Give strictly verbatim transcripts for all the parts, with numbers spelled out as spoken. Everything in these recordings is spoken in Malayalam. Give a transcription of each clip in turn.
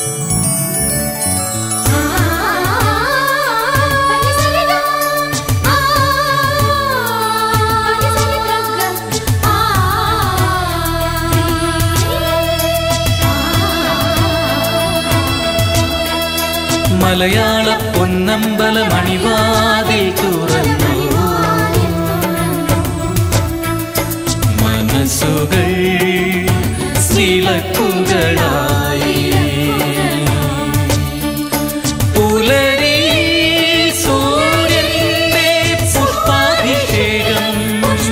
മലയാള പൊന്നമ്പല മണിവാതിൽ തുറന്നു മനസ്സുകൾ വിളക്കുകളായി പുലരി സൂര്യന്റെ പുഷ്പാഭിഷേകം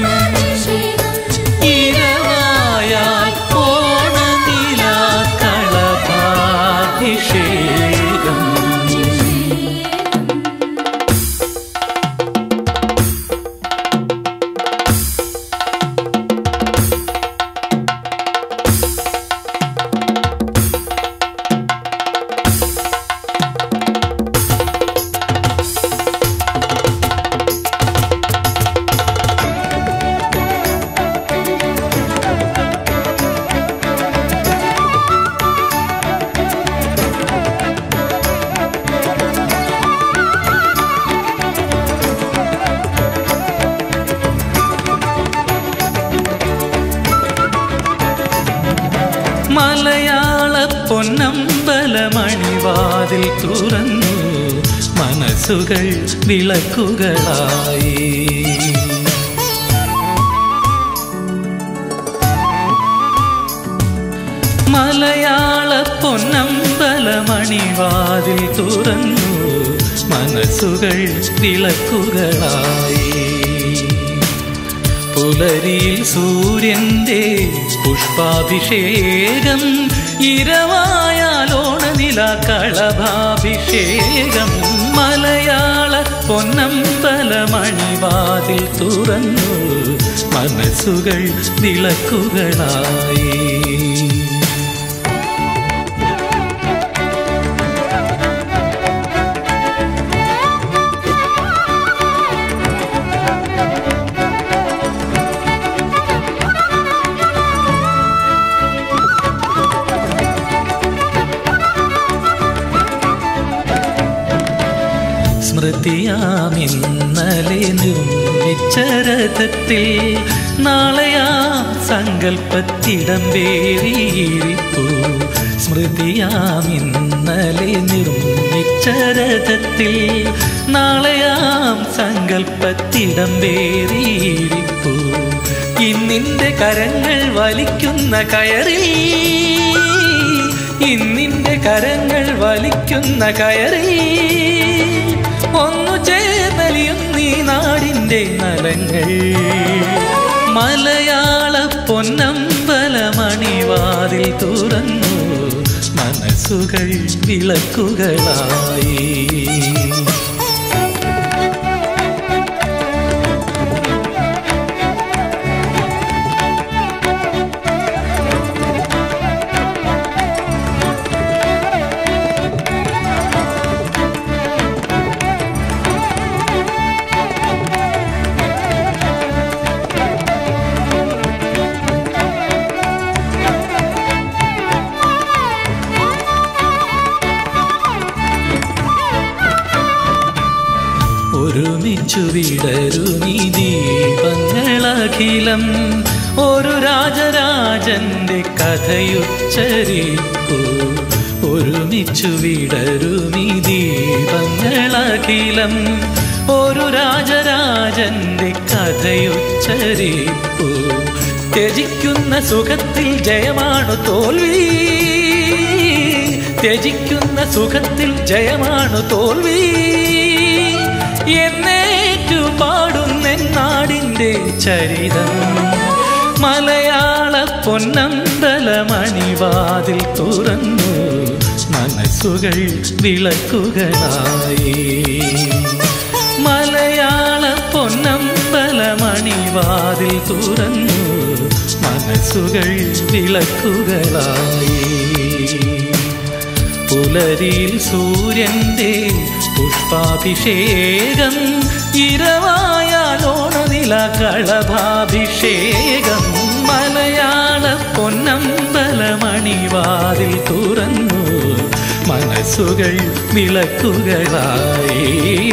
ഇരവായാൽ ഓണനില കളഭാഭിഷേകം മലയാള പൊന്നമ്പല മണിവാതിൽ തുറന്നു മനസ്സുകൾ വിളക്കുകളായി മലയാള പൊന്നമ്പല മണിവാതിൽ തുറന്നു മനസ്സുകൾ വിളക്കുകളായി പുലരിയിൽ സൂര്യന്റെ പുഷ്പാഭിഷേകം ഇരവായാലോണനില കളഭാഭിഷേകം മലയാള പൊന്നമ്പല മണിവാതിൽ തുറന്നു മനസ്സുകൾ വിളക്കുകളായി സ്മൃതിയാമിന്നലെ നിർമ്മിച്ച രഥത്തിൽ നാളെയാം സങ്കൽപ്പത്തിടമ്പേറിയിരിപ്പു സ്മൃതിയാമിന്നലെ നിർമ്മിച്ച രഥത്തിൽ നാളെയാം സങ്കൽപ്പത്തിടമ്പേറിയിരിപ്പു ഇന്നിന്റെ കരങ്ങൾ വലിക്കുന്ന കയറിൽ ഇന്നിന്റെ കരങ്ങൾ വലിക്കുന്ന കയറിൽ ഒന്നു ചേർന്നലിയും നീ നാടിന്റെ നലങ്ങൾ മലയാള പൊന്നമ്പല മണിവാതിൽ തുറന്നു മനസ്സുകൾ വിളക്കുകളായി ഒരുമിച്ചു വിടരുമീ ദീപങ്ങളഖിലം ഒരു രാജരാജന്റെ കഥയുച്ചരിക്കൂ ഒരുമിച്ചു വിടരുമീ ദീപങ്ങളഖിലം ഒരു രാജരാജന്റെ കഥയുച്ചരിക്കൂ ത്യജിക്കുന്ന സുഖത്തിൽ ജയമാണു തോൽവി ത്യജിക്കുന്ന സുഖത്തിൽ ജയമാണു തോൽവി എന്നേറ്റു പാടുന്നെന്നാടിൻ്റെ ചരിതം മലയാള പൊന്നമ്പല മണിവാതിൽ തുറന്നു മനസ്സുകൾ വിളക്കുകളായി മലയാള പൊന്നമ്പല മണിവാതിൽ തുറന്നു മനസ്സുകൾ വിളക്കുകളായി പുലരിയിൽ സൂര്യന്റെ പുഷ്പാഭിഷേകം ഇരവായാലോണനില കളഭാഭിഷേകം മലയാള പൊന്നമ്പല മണിവാതിൽ തുറന്നു മനസ്സുകൾ വിളക്കുകളായി.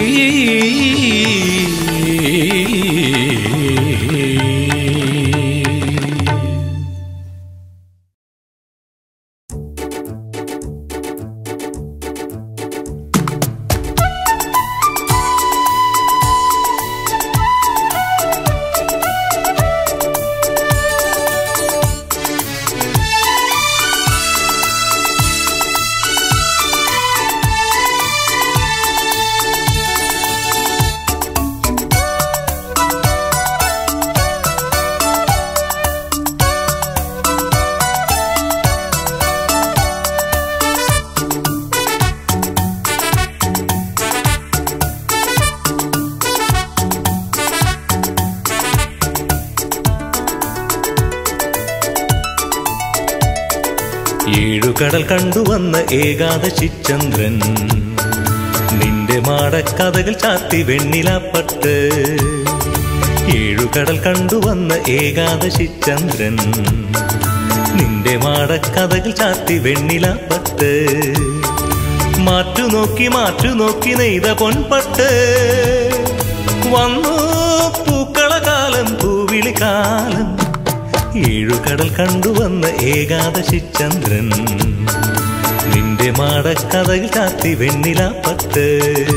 ഏഴുകടൽ കണ്ടുവന്ന ഏകാദശിചന്ദ്രൻ നിന്റെ മാടക്കഥകൾ ചാത്തി വെണ്ണിലാപ്പട്ട്. ഏഴുകടൽ കണ്ടുവന്ന ഏകാദശിചന്ദ്രൻ നിന്റെ മാടക്കഥകൾ ചാത്തി വെണ്ണിലാപ്പട്ട്. മാറ്റുനോക്കി മാറ്റുനോക്കി നെയ്ത പൊൻപട്ട് വന്നു പൂക്കളകാലം പൂവിളിക്കാലം. ഏഴുകടൽ കണ്ടുവന്ന ഏകാദശിചന്ദ്രൻ നിന്റെ മാടക്കഥകൾ ചാത്തി വെണ്ണിലാപ്പട്ട്.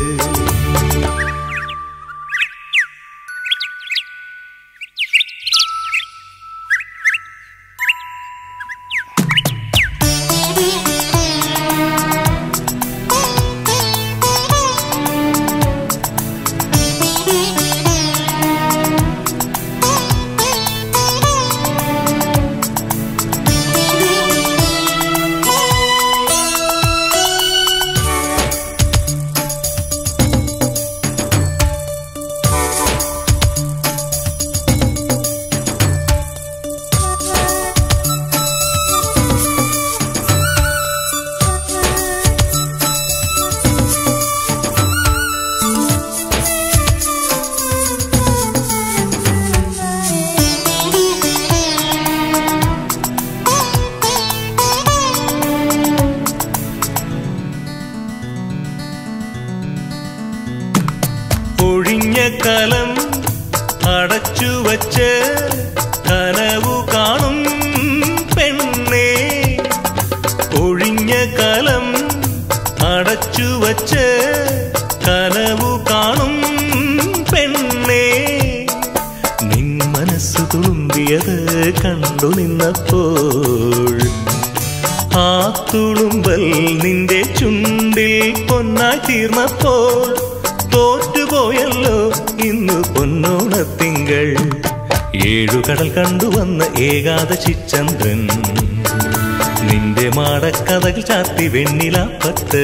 കലം അടച്ചുവച്ച് കനവു കാണും പെണ്ണേ. ഒഴിഞ്ഞ കലം അടച്ചുവച്ച് കനവു കാണും പെണ്ണേ. നിൻ മനസ്സു തുളുമ്പിയത് കണ്ടു നിന്നപ്പോൾ ആ തുളുമ്പൽ നിന്റെ ചുണ്ടിൽ പൊന്നായി തീർന്നപ്പോൾ തോറ്റുപോയല്ലോ ഇന്നു പൊന്നോണത്തിങ്കൾ. ഏഴുകടൽ കണ്ടുവന്ന ഏകാദശിചന്ദ്രൻ നിന്റെ മാടക്കഥകൾ ചാത്തി വെണ്ണിലാപ്പട്ട്.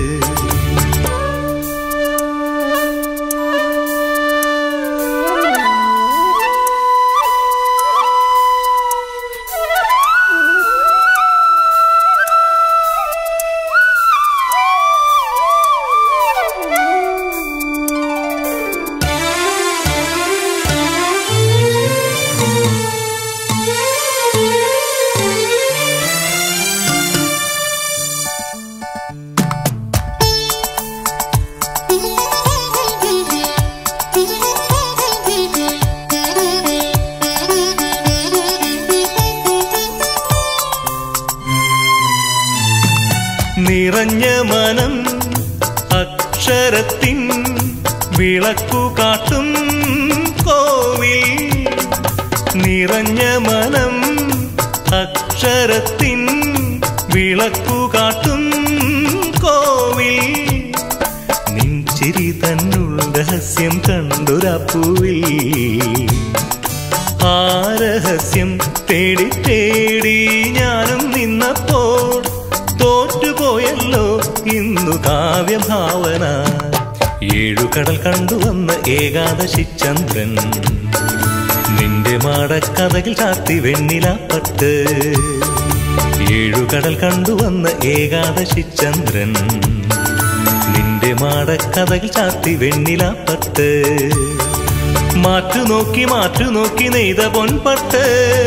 നിറഞ്ഞ മനം അക്ഷരത്തിൻ വിളക്കു കാട്ടും കോവിൽ. നിറഞ്ഞ മനം അക്ഷരത്തിൻ വിളക്കു കാട്ടും കോവിൽ. നിൻ ചിരി തന്നുൾ രഹസ്യം കണ്ടൊരാപ്പൂവിൽ ആ രഹസ്യം തേടി തേടി ഞാനും നിന്നപ്പോൾ തോറ്റുപോയല്ലോ ഇന്നു കാവ്യഭാവന. ഏഴുകടൽ കണ്ടുവന്ന ഏകാദശിചന്ദ്രൻ നിന്റെ മാടക്കഥകൾ ചാത്തി വെണ്ണിലാപ്പട്ട്. ഏഴുകടൽ കണ്ടുവന്ന ഏകാദശിചന്ദ്രൻ നിന്റെ മാടക്കഥകൾ ചാത്തി വെണ്ണിലാപ്പട്ട്. മാറ്റുനോക്കി മാറ്റുനോക്കി നെയ്ത പൊൻപട്ട്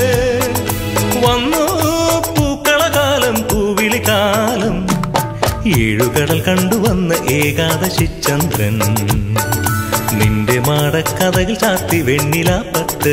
വന്നു പൂക്കളകാലം പൂവിളിക്കാലം. ഏഴുകടൽ കണ്ടുവന്ന ഏകാദശി ചന്ദ്രൻ നിന്റെ മാടക്കഥകൾ ചാത്തി വെണ്ണിലാപ്പത്ത്.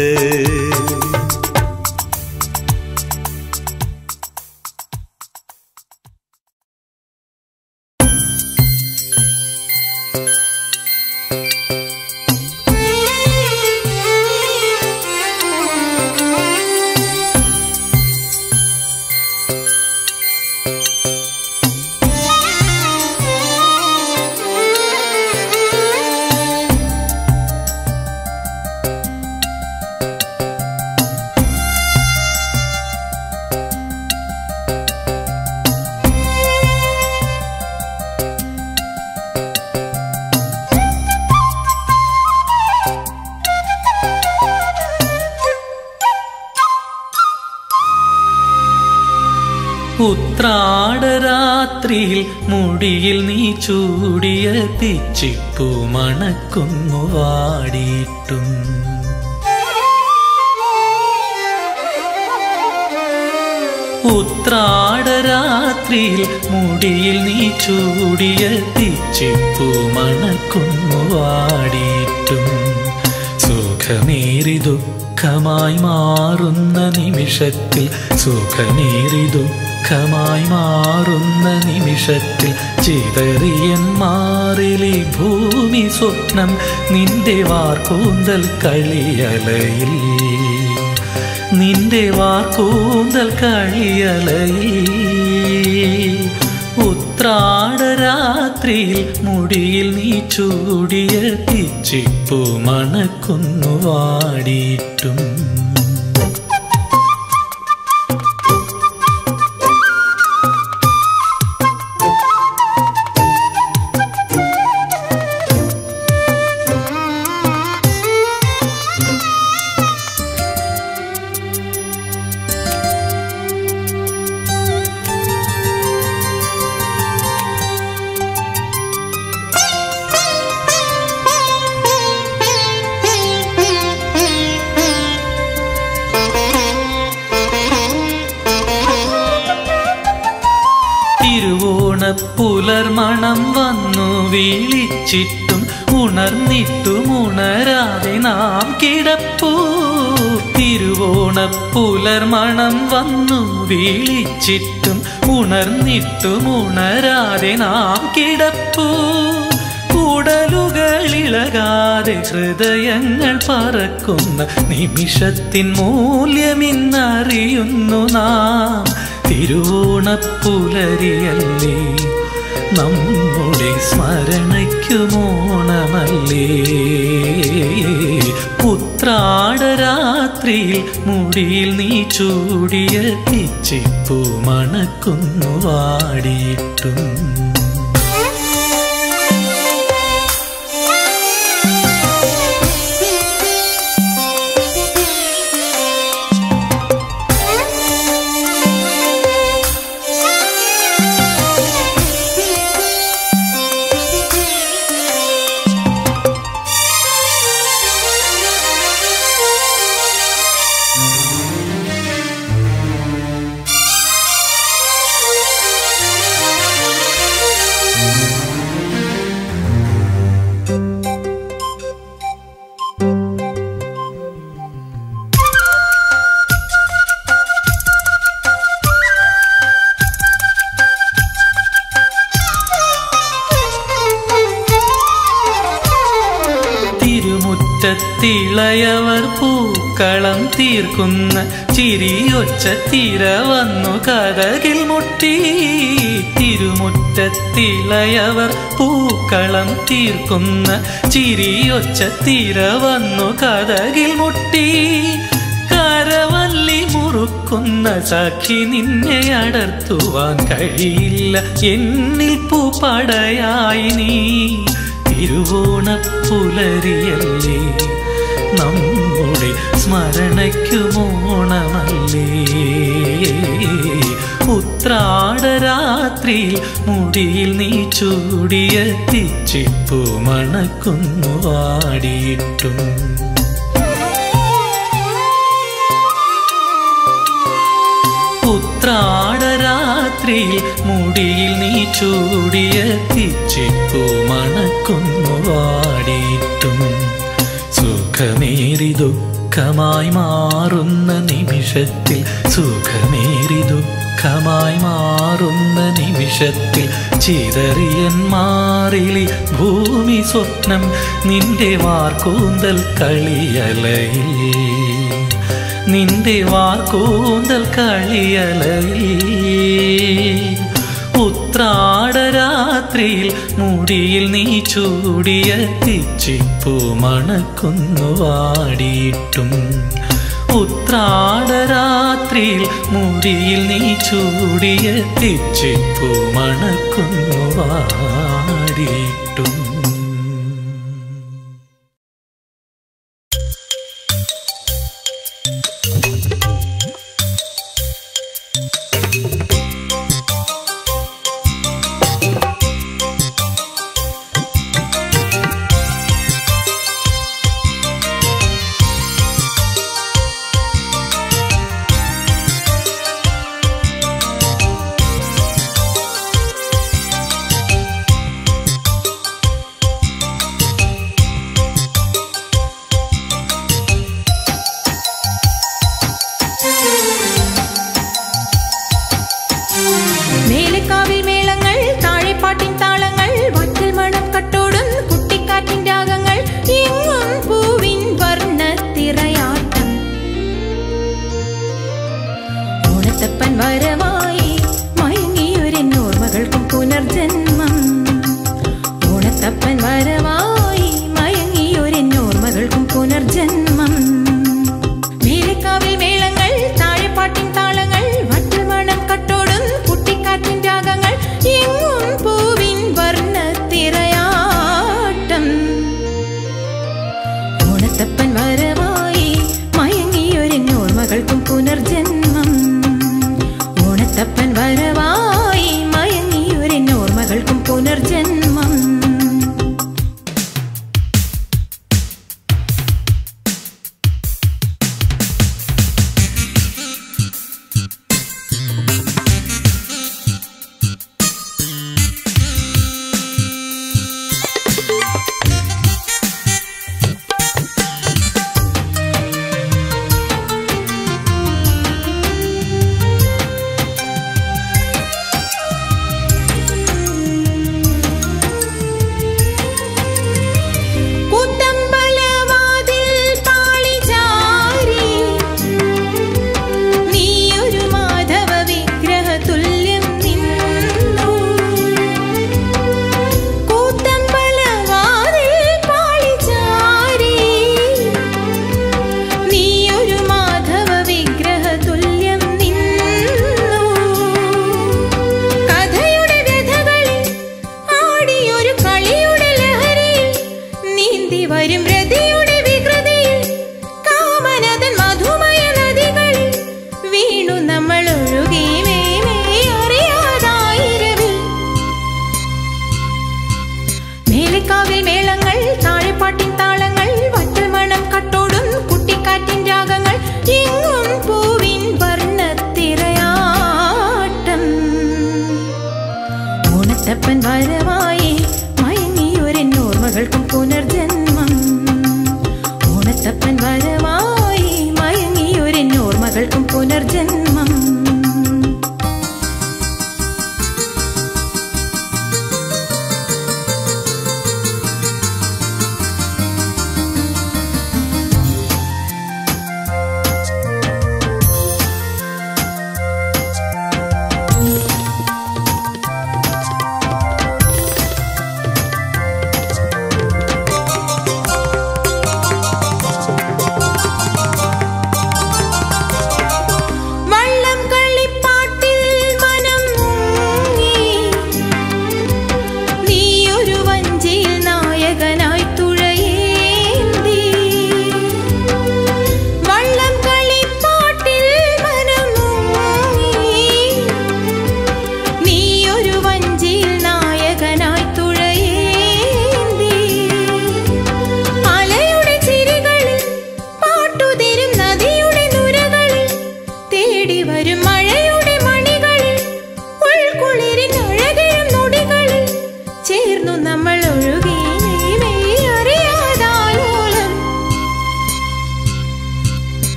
ഉത്രാടരാത്രിയിൽ മുടിയിൽ നീ ചൂടിയ പിച്ചിപ്പൂ മണക്കുന്നു വാടിയിട്ടും. ഉത്രാടരാത്രിയിൽ മുടിയിൽ നീ ചൂടിയ പിച്ചിപ്പൂ മണക്കുന്നു വാടിയിട്ടും. സുഖമേറി ദുഃഖമായി മാറുന്ന നിമിഷത്തിൽ സുഖമേറി ദുഃഖമായി മാറുന്ന നിമിഷത്തിൽ ചിതറിയൻ മാറിലെ ഭൂമി സ്വപ്നം നിന്റെ വാർക്കൂന്തൽ കളിയലയിൽ നിന്റെ വാർക്കൂന്തൽ കളിയലയിൽ. ഉത്രാടരാത്രിയിൽ മുടിയിൽ നീ ചൂടിയ പിച്ചിപ്പൂ മണക്കുന്നു വാടിയിട്ടും. തിരുവോണപ്പുലർമണം വന്നു വിളിച്ചിട്ടും ഉണർന്നിട്ടും ഉണരാതെ നാം കിടപ്പൂ. തിരുവോണപ്പുലർമണം വന്നു വിളിച്ചിട്ടും ഉണർന്നിട്ടും ഉണരാതെ നാം കിടപ്പൂ. ഉടലുകളിളകാതെ ഹൃദയങ്ങൾ പറക്കുന്ന നിമിഷത്തിൻ മൂല്യമിന്നറിയുന്നു നാം. തിരുവോണപ്പുലരിയല്ലേ നമ്മുടെ സ്മരണയ്ക്കുമോണമല്ലേ. ഉത്രാടരാത്രിയിൽ മുടിയിൽ നീ ചൂടിയ പിച്ചിപ്പൂ മണക്കുന്നു വാടിയിട്ടും. തിളയവർ പൂക്കളം തീർക്കുന്ന ചിരിയൊച്ച തിര വന്നു കതകിൽ മുട്ടി. തിരുമുറ്റത്തിളയവർ പൂക്കളം തീർക്കുന്ന ചിരിയൊച്ച തിര വന്നു കതകിൽ മുട്ടി. കരവല്ലി മുറുക്കുന്ന സഖി നിന്നെ അടർത്തുവാൻ കഴിയില്ല എന്നിൽ പൂപ്പടയായി നീ. തിരുവോണപ്പുലരിയല്ലേ നമ്മുടെ സ്മരണയ്ക്കുമോണമല്ലേ. ഉത്രാടരാത്രിയിൽ മുടിയിൽ നീ ചൂടിയ പിച്ചിപ്പൂ മണക്കുന്നു വാടിയിട്ടും. ഉത്രാടരാത്രി രാത്രിയിൽ മുടിയിൽ നീ ചൂടിയ പിച്ചിപ്പൂ മണക്കുന്നു വാടിയിട്ടും സുഖമേറി ദുഃഖമായി മാറുന്ന നിമിഷത്തിൽ സുഖമേറി ദുഃഖമായി മാറുന്ന നിമിഷത്തിൽ ചിതറിയൻ മാറിലി ഭൂമി സ്വപ്നം നിന്റെ വാർക്കൂന്തൽ കളിയലയിൽ നിന്റെ വാർക്കൂന്തൽ കളിയലയിൽ ഉത്രാടരാത്രിയിൽ മുടിയിൽ നീ ചൂടിയ പിച്ചിപ്പൂ മണക്കുന്നു വാടിയിട്ടും ഉത്രാടരാത്രിയിൽ മുടിയിൽ നീ ചൂടിയ പിച്ചിപ്പൂ മണക്കുന്നു വാടിയിട്ടും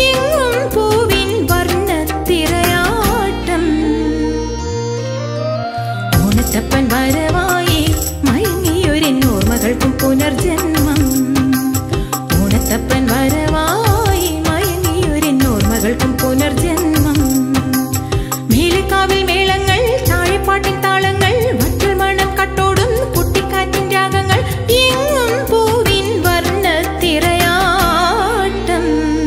എങ്ങും പൂവിൻ വർണ്ണത്തിരയാട്ടം. ഓണത്തപ്പൻ വരവായി മയങ്ങിയൊരെന്നോർമ്മകൾക്കും പുനർജന്മം. ഓണത്തപ്പൻ വരവായി മയങ്ങിയൊരെന്നോർമ്മകൾക്കും പുനർജന്മം. മേലക്കാവിൽ മേളങ്ങൾ, താഴെപ്പാട്ടിൻ താളങ്ങൾ, വറ്റൽ മണം കട്ടോടും കുട്ടിക്കാറ്റിൻ രാഗങ്ങൾ. എങ്ങും പൂവിൻ വർണ്ണത്തിരയാട്ടം.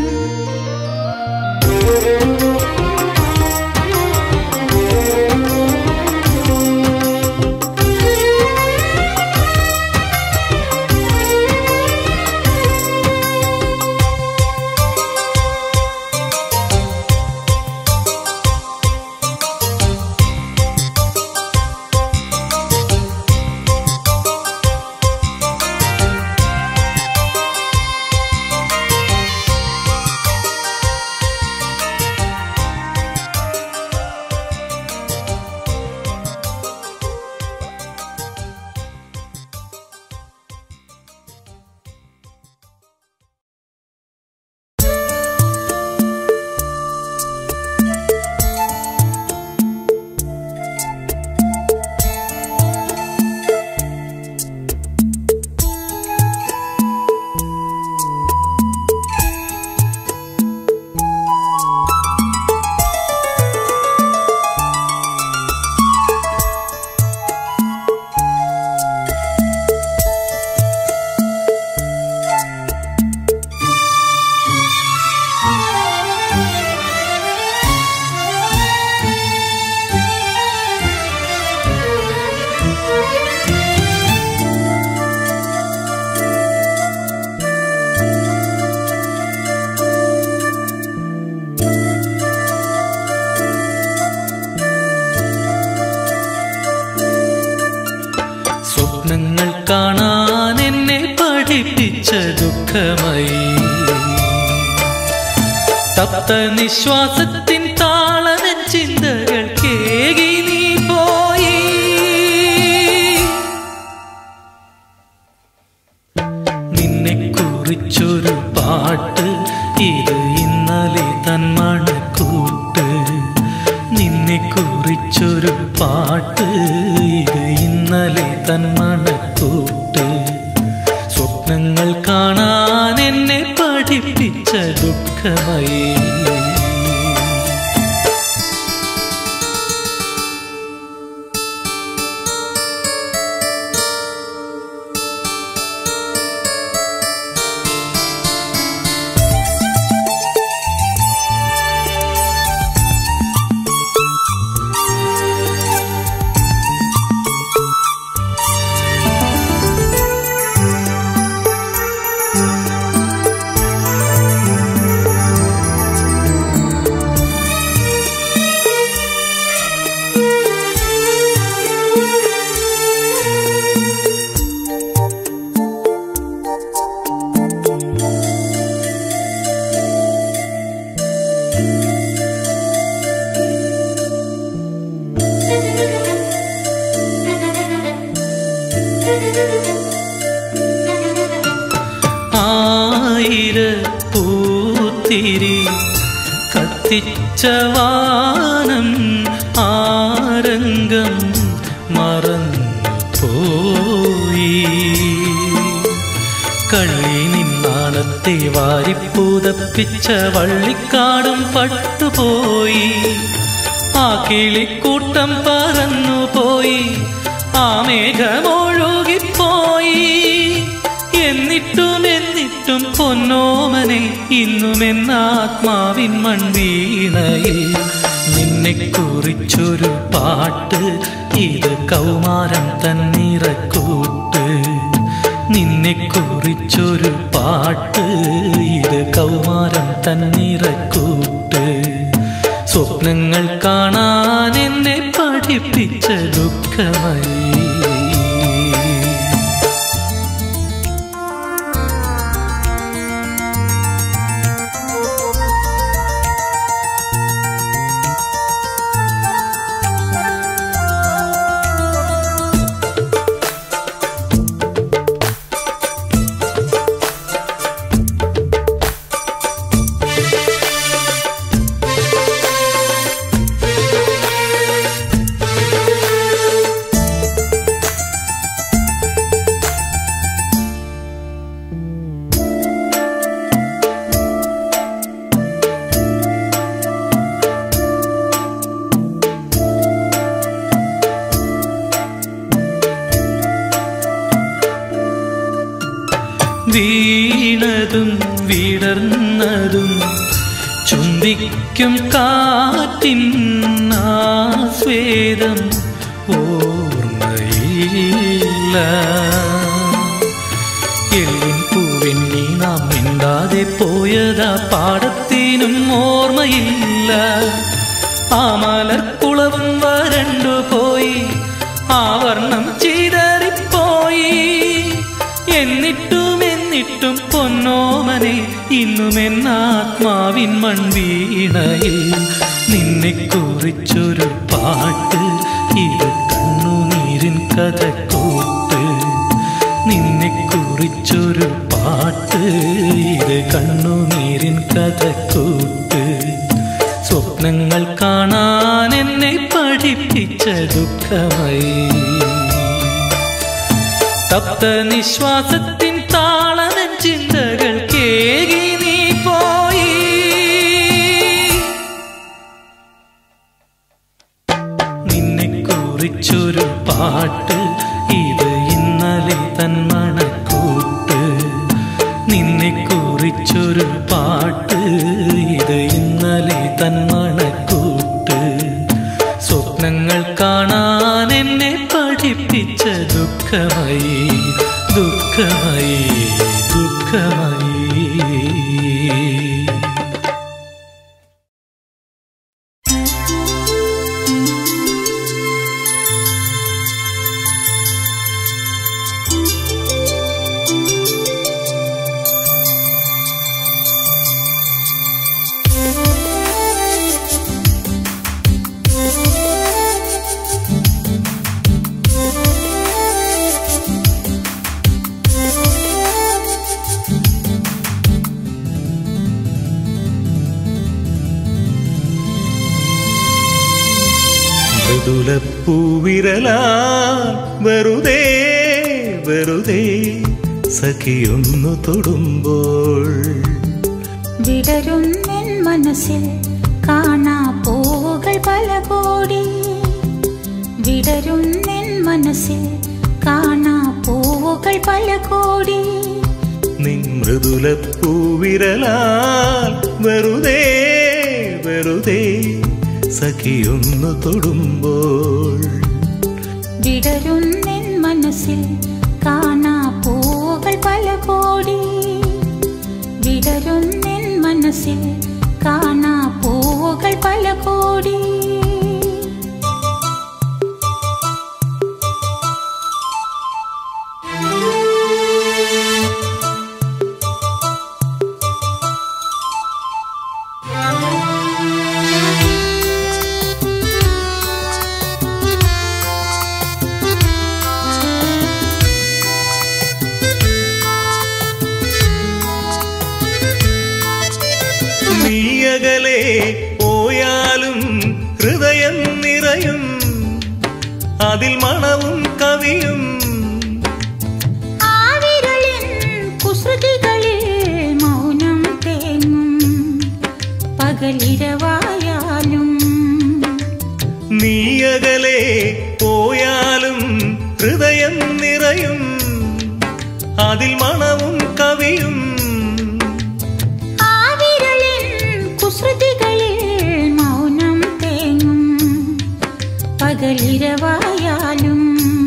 സ്വപ്നങ്ങൾ കാണാൻ എന്നെ പഠിപ്പിച്ച ദുഃഖമായി തപ്ത നിശ്വാസത്തിൻ താളന ചിന്തകൾ കേകി നീ പോയി. നിന്നെ കുറിച്ചൊരു പാട്ട്, ഇത് ഇന്നലെ തന്മണക്കൂട്ട്. നിന്നെ കുറിച്ചൊരു പാട്ട്, ഇത് ഇന്നലെ തന്മണക്കൂട്ട്. സ്വപ്നങ്ങൾ കാണാൻ എന്നെ പഠിപ്പിച്ച ദുഃഖമായി. ആയിരപ്പൂത്തിരി കത്തിച്ച വാനം ആരംഗം മറന്നു പോയി. കള്ളി നിന്നാണത്തെ വാരിപ്പൂതപ്പിച്ച വള്ളിക്കാടും പട്ടുപോയി. ആ കിളിക്കൂട്ടം പറന്നുപോയി, ആ മേഘമൊഴുകിപ്പോയി. എന്നിട്ടും എന്നിട്ടും പൊന്നോമനെ ഇന്നുമെന്നാത്മാവിൻ മൺവീണയിൽ നിന്നെ കുറിച്ചൊരു പാട്ട്, ഇത് കൗമാരം തന്നിറക്കൂട്ട്. നിന്നെ കുറിച്ചൊരു പാട്ട്, ഇത് കൗമാരം തന്നിറക്കൂട്ട്. സ്വപ്നങ്ങൾ കാണാൻ എന്നെ പഠിപ്പിച്ച ദുഃഖമായി. വീണതും വിടർന്നതും ചുംബിക്കും കാറ്റിൻ ആസ്വേദം ഓർമ്മയില്ല. എല്ലിൻ പൂവെണ്ണി നാം മിണ്ടാതെ പോയതാ പാടത്തിനും ഓർമ്മയില്ല. ആ മലർക്കുളവും വരണ്ടു പോയി, ആ വർണ്ണം ചിതറിപ്പോയി. എന്നിട്ടും എന്നിട്ടും പൊന്നോമനെ ഇന്നും എന്നാത്മാവിൻ മൺവീണയിൽ നിന്നെ കുറിച്ചൊരു പാട്ട്. ഇത് കണ്ണുനീരിൻ കഥക്കൂട്ട്. നിന്നെ കുറിച്ചൊരു പാട്ട്. ഇത് കണ്ണുനീരിൻ കഥക്കൂട്ട്. സ്വപ്നങ്ങൾ കാണാൻ എന്നെ പഠിപ്പിച്ച ദുഃഖമായി. തപ്ത നിശ്വാസത്തിൻ താളമൻ ചിന്തകൾ കേകി നീ പോയി. നിന്നെ കുറിച്ചൊരു പാട്ട്. ഇത് ഇന്നലെ തന്മണക്കൂട്ട്. നിന്നെ കുറിച്ചൊരു പാട്ട്. ഇത് ഇന്നലെ തന്മണക്കൂട്ട്. സ്വപ്നങ്ങൾ കാണാൻ എന്നെ പഠിപ്പിച്ച ദുഃഖമായി, ദുഃഖമായി, ദുഃഖമായി. മൃദുലപ്പൂവിരലാൽ വെറുതെ വെറുതെ സഖിയൊന്നു തൊടുമ്പോൾ വിടരുന്നെൻ മനസ്സിൽ കാണാ പൂവുകൾ പല കോടി. വിടരുന്നെൻ മനസ്സിൽ കാണാ പൂവുകൾ പല കോടി. നിൻ മൃദുലപ്പൂവിരലാൽ വെറുതെ വെറുതെ സഖിയൊന്നു തൊടുമ്പോൾ വിടരുന്നെൻ മനസ്സിൽ കാണാ പൂവുകൾ പല കോടി. വിടരുന്നെൻ മനസ്സിൽ കാണാ പൂവുകൾ പല കോടി. നീയകലെ പോയാലും ഹൃദയം നിറയും, അതിൽ മണവും കവിയും. ആവിരളിൻ കുസൃതികളിൽ മൗനം തേങ്ങും പകലിരവായാലും. നീയകലെ പോയാലും ഹൃദയം നിറയും, അതിൽ മണവും കവിയും. കുസൃതികളിൽ മൗനം തേങ്ങും പകലിരവായാലും.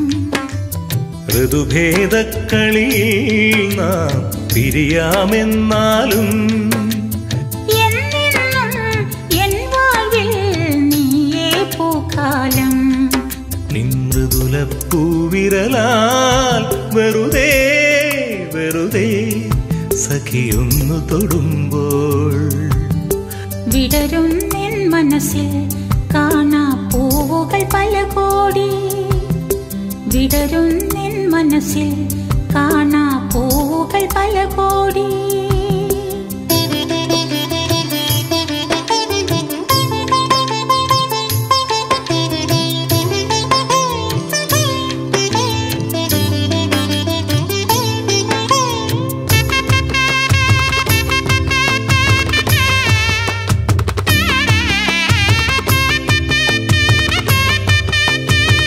ഋതുഭേദക്കളിയിൽ നാം പിരിയാമെന്നാലും എന്നെന്നും എൻ വാഴ്വിൽ നീയേ പൂക്കാലം. നിൻ മൃദുലപ്പൂവിരലാൽ വെറുതെ വെറുതെ സഖിയൊന്നു തൊടുമ്പോൾ വിടരുന്നെൻ മനസ്സിൽ കാണാ പൂവുകൾ പല കോടി. വിടരുന്നെൻ മനസ്സിൽ കാണാ പൂവുകൾ പല കോടി.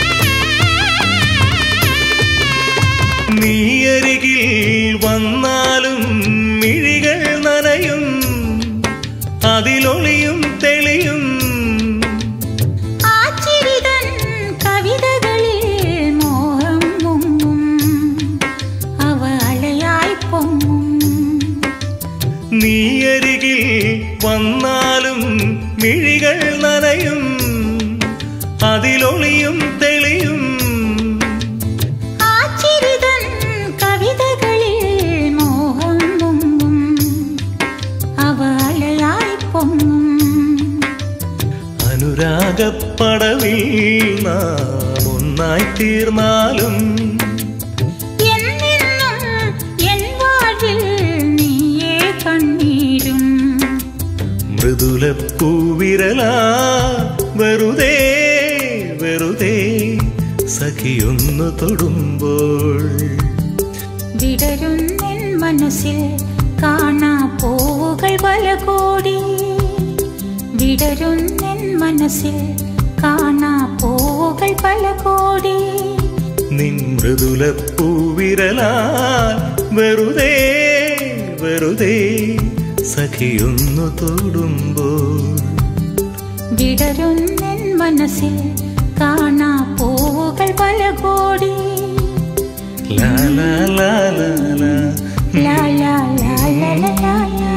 നീയരികിൽ വന്നാൽ നീയരികിൽ വന്നാലും മിഴികൾ നനയും, അതിലൊളിയും തെളിയും. അനുരാഗപ്പടവിൽ നാം ഒന്നായി തീർന്നാലും മൃദുലപ്പൂവിരലാ വെറുതെ വെറുതെ സഖിയൊന്നു തൊടുമ്പോൾ വിടരുന്നെൻ മനസ്സിൽ കാണാ പൂവുകൾ പല കോടി, വിടരുന്നെൻ മനസ്സിൽ കാണാ പൂവുകൾ പല കോടി. നിൻ മൃദുലപ്പൂവിരലാ വെറുതെ വെറുതെ സഖിയൊന്നു തൊടുമ്പോൾ വിടരുന്നെൻ മനസ്സിൽ കാണാ പൂവുകൾ പല കോടി. ലാ ലാ ലാ ലാ ലാ ലാ ലാ ലാ ലാ ലാ ലാ.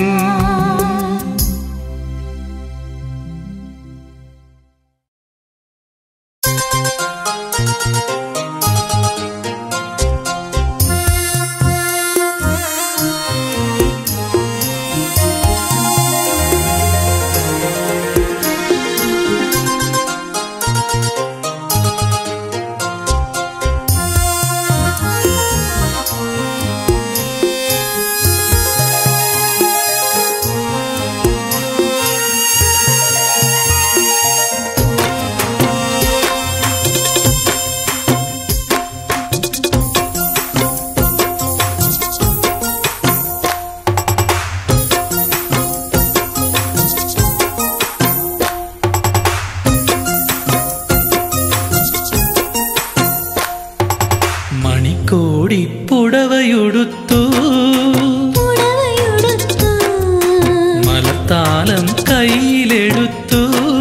പുടവയുടുത്തു മലത്താലം കയ്യിലെടുത്തു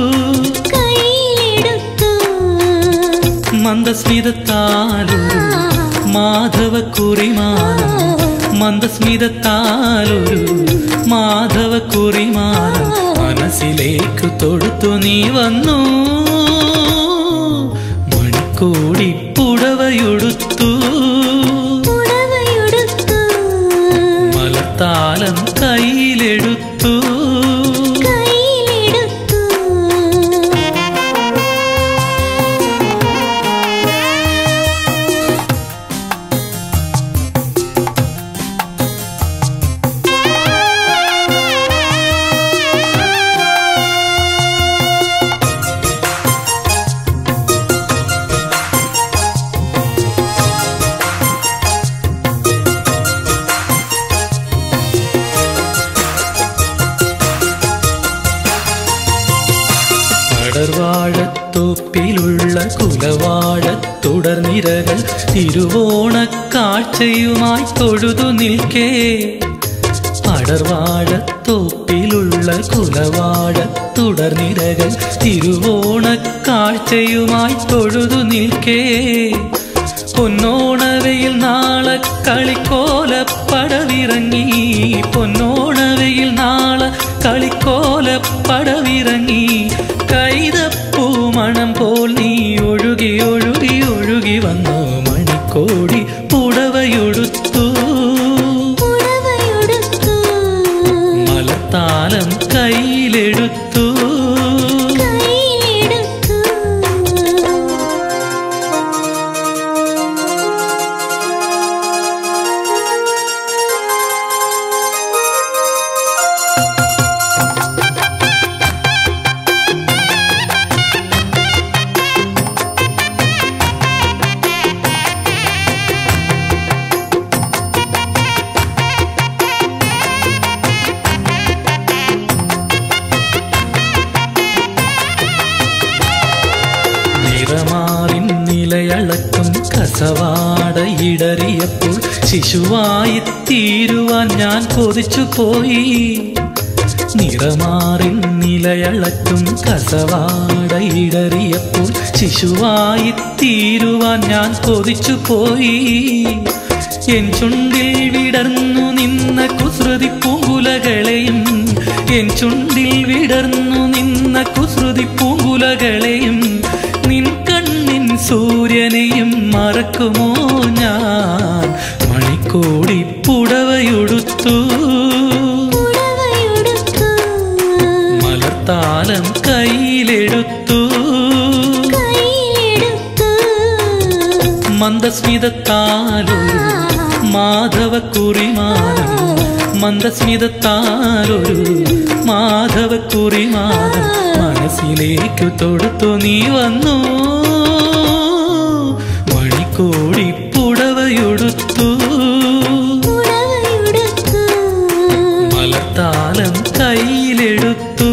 മന്ദസ്മിതത്താലൊരു മാധവ കുറിമാനം, മന്ദസ്മിതത്താലൊരു മാധവ കുറിമാനം മനസ്സിലേക്ക് തൊടുത്തു നീ വന്നു. മണിക്കോടി പുടവയുടുത്തു മലത്താലം കയ്യിലെടുത്തു. പടർവാഴത്തോപ്പിലുള്ള കുലവാഴത്തുടർനിരകൾ തിരുവോണക്കാഴ്ചയുമായി തൊഴുതു നിൽക്കേ. പടർവാഴത്തോപ്പിലുള്ള കുലവാഴത്തുടർനിരകൾ തിരുവോണക്കാഴ്ചയുമായി തൊഴുതു നിൽക്കേ. പൊന്നോണവയിൽ നാളെ കളിക്കോലപ്പടവിറങ്ങി, പൊന്നോണവയിൽ നാളെ കളിക്കോലപ്പടവിറങ്ങി. കൈതപ്പൂ മണം പോൽ നീ ഒഴുകി ഒഴുകി ഒഴുകി വന്നു. മണിക്കോടി പുടവയുടുത്തു മലത്താലം കയ്യിലെടുത്തു. നിലയളക്കും കസവാടയിടറിയപ്പോൾ ശിശുവായി തീരുവാൻ ഞാൻ കൊതിച്ചു പോയി. നിറമാറിൻ നിലയളക്കും കസവാടയിടറിയപ്പോൾ ശിശുവായി തീരുവാൻ ഞാൻ കൊതിച്ചു പോയി. എൻ ചുണ്ടിൽ വിടർന്നു നിന്ന കുസൃതി പൂങ്കുലകളെയും എൻ ചുണ്ടിൽ വിടർന്നു നിന്ന കുസൃതി പൂങ്കുലകളെയും നിൻ കണ്ണിൻ സൂര്യനെയും മറക്കുമോ ഞാൻ മണിക്കോടി പുടവയുടുത്തു മലർത്താലം കയ്യിലെടുത്തു മന്ദസ്മിതത്താലൊരു മാധവക്കുറിമാനം മന്ദസ്മിതത്താലൊരു മാധവക്കുറിമാനം മനസ്സിലേക്കു തൊടുത്തു നീ വന്നു മണിക്കോടി പുടവയുടുത്തു മലർത്താലം കയ്യിലെടുത്തു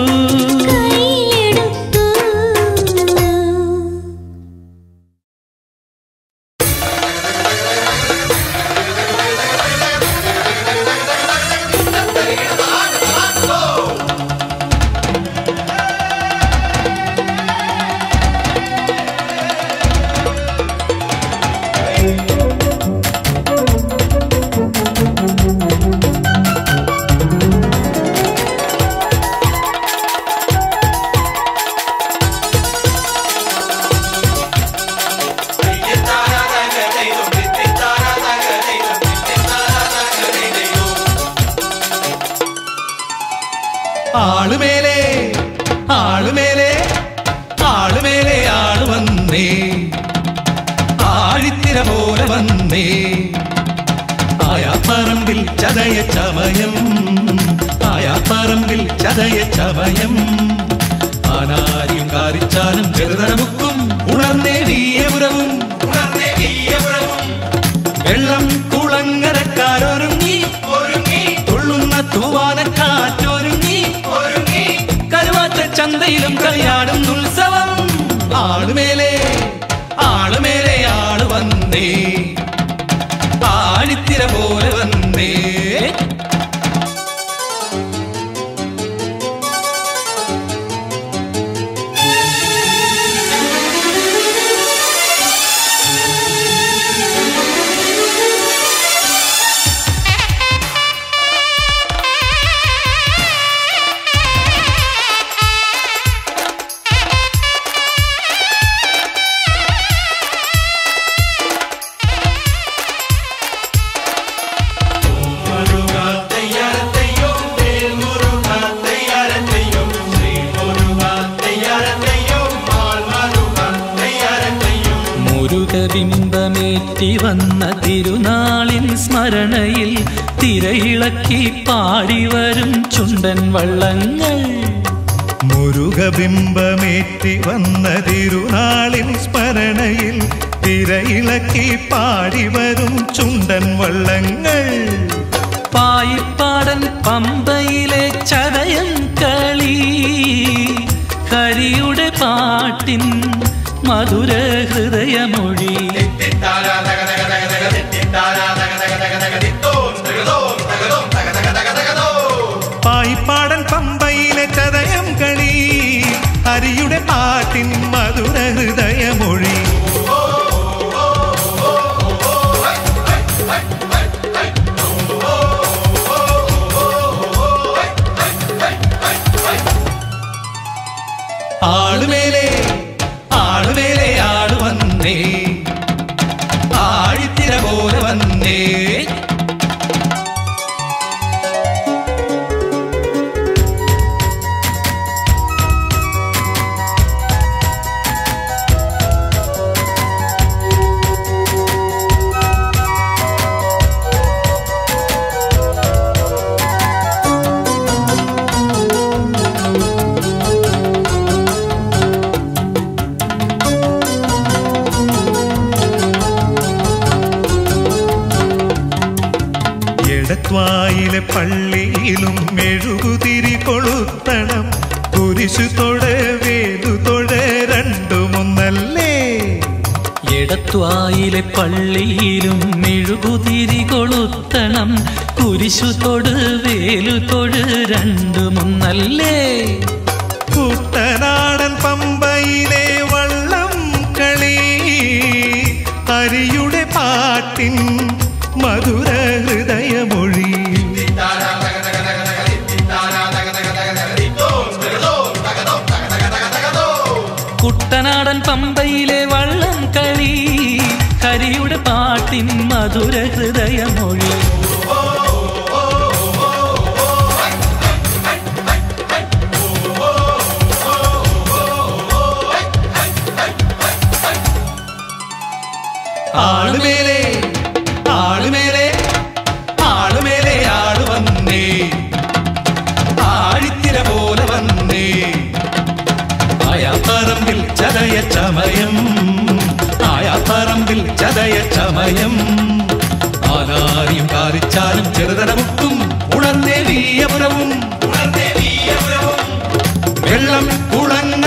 ആളുമേലെ ആളുമേലെ ആളുമേലെ ആള് വന്നേ ആഴിത്തിര പോലെ വന്നേ ആയാപ്പറമ്പിൽ ചതയ ചമയം ആയാപ്പറമ്പിൽ ചതയ ചമയം ആനാരിയും കാരിച്ചാലും ചെറുതരമുക്കും ഉണർന്നേ വീയപുരവും ഉണർന്നേ വീയപുരവും വെള്ളം കുളങ്ങരക്കാരൊരുങ്ങി ഒരുങ്ങി തുള്ളുന്ന തൂവാനക്കാറ്റൊരുങ്ങി ഒരുങ്ങി കരുവാറ്റ ചന്തയിലും കളിയാടും ഉത്സവം ആളുമേലെ ആളുമേലെ ആള് വന്നേ ആഴിത്തിര പോലെ വന്നേ ബിംബമേറ്റി വന്ന തിരുനാളിൻ സ്മരണയിൽ തിരയിളക്കി പാടിവരും ചുണ്ടൻ വള്ളങ്ങൾ മുരുകബിംബമേറ്റി വന്ന തിരുനാളിൻ സ്മരണയിൽ തിരയിളക്കി പാടിവരും ചുണ്ടൻ വള്ളങ്ങൾ പായിപ്പാടൻ പമ്പയിലെ ചതയം കളി ഹരിയുടെ പാട്ടിൻ മധുര ഹൃദയമൊഴി പായിപ്പാടൻ പമ്പയിലെ ചതയം കളി ഹരിയുടെ പാട്ടിൻ മധുര ഹൃദയമൊഴി ആളുമേലെ ആളുമേലെ ആള് വന്നേ ആഴിത്തിര പോലെ വന്നേ എടത്വായിലെ പള്ളിയിലും മെഴുകുതിരി കൊളുത്തണം കുരിശു തൊട വേലു തൊട രണ്ടുമൊന്നല്ലേ എടത്വായിലെ പള്ളിയിലും മെഴുകുതിരി കൊളുത്തണം കുരിശു തൊട് വേലു തൊട് രണ്ടുമൊന്നല്ലേ കുട്ടനാടൻ പമ്പയിലെ വള്ളം കളി ഹരിയുടെ പാട്ടിൻ ഹൃദയമൊഴി കുട്ടനാടൻ പമ്പയിലെ വള്ളം കളി ഹരിയുടെ പാട്ടിൻ മധുര ഹൃദയമൊഴി ആളുമേലെ ആളുമേലെ ആളുമേലെ ആളു വന്നേ ആഴിത്തിര പോലെ വന്നേ ആയാപ്പറമ്പിൽ ചതയ ചമയം ആയാപ്പറമ്പിൽ ചതയ ചമയം ആനാരിയും കാറിച്ചാലും ചെറുതട മുട്ടും ഉണർന്നേ വീയപുരവും ഉണർന്നേ വീയപുരവും വെള്ളം കുളങ്ങ